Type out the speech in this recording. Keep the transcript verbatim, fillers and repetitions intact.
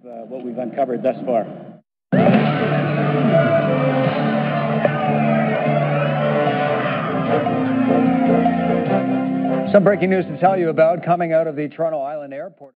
uh, what we've uncovered thus far. Some breaking news to tell you about coming out of the Toronto Island Airport.